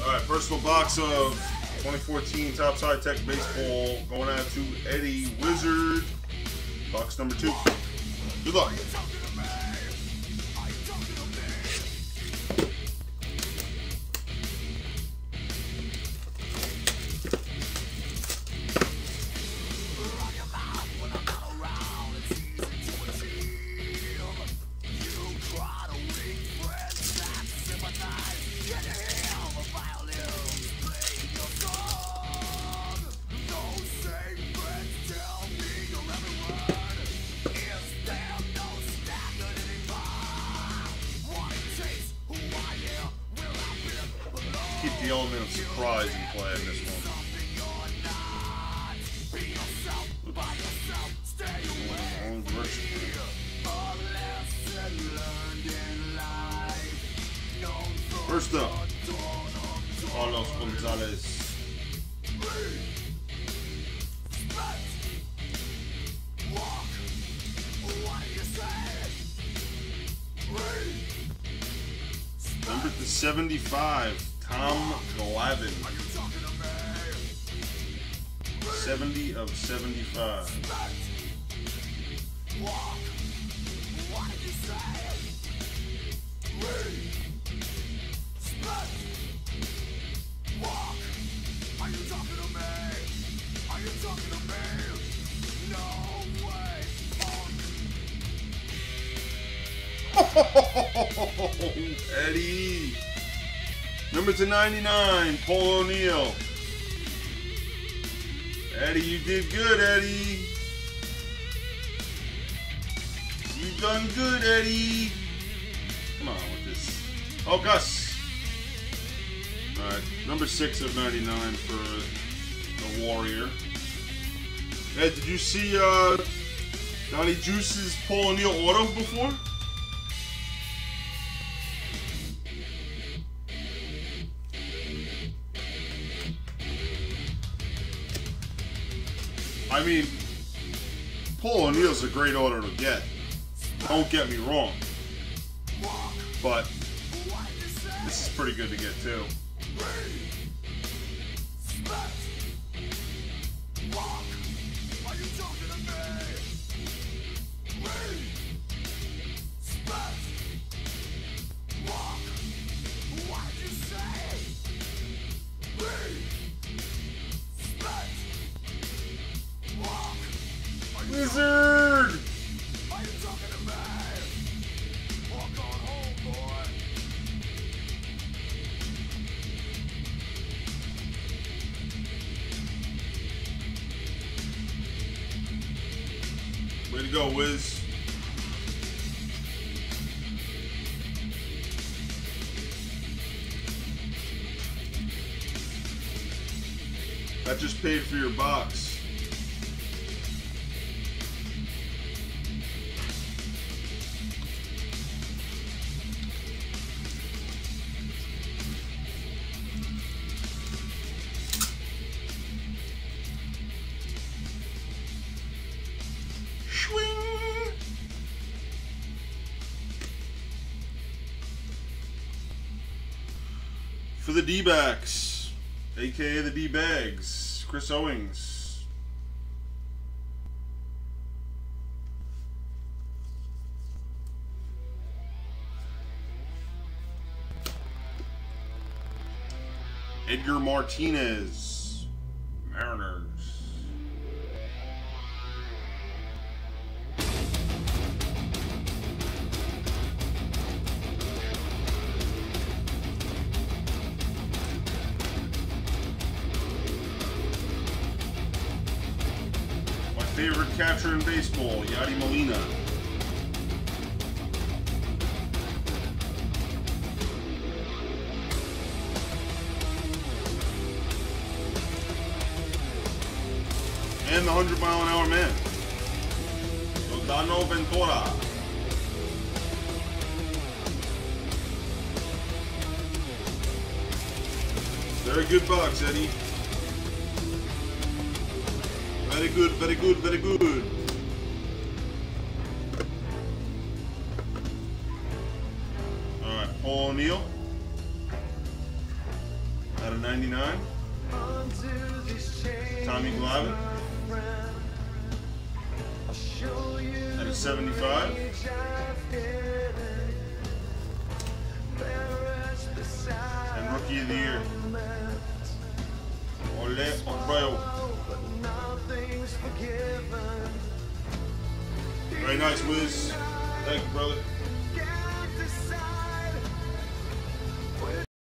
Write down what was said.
Alright, personal box of 2014 Topps High Tech Baseball going out to Eddie Wizard. Box number 2. Good luck. Keep the element of surprise in play in this one. Wrong direction. First up, Carlos Gonzalez. Number to 75. Tom Glavine. 70 of 75. Are you talking to me? Are you talking to me? No way, Eddie. Number to 99, Paul O'Neill. Eddie, you did good, Eddie. You done good, Eddie. Come on with this. Oh, Gus. Alright, number 6 of 99 for the Warrior. Ed, did you see Donnie Juice's Paul O'Neill auto before? I mean, Paul O'Neill's a great auto to get. Don't get me wrong. But this is pretty good to get too. Wizard! Are you talking to me? Walk on home, boy. Way to go, Wiz. That just paid for your box. For the D-backs, aka the D-bags, Chris Owings. Edgar Martinez, Mariners. Favorite catcher in baseball, Yadi Molina. And the 100-mile-an-hour man, Rodano Ventura. Very good box, Eddie. Very good, very good, very good. Alright, Paul O'Neill. 99. Tommy Glavine. At a 75. And Rookie of the Year. Ole Abreu. Very nice, Wiz. Thank you, brother.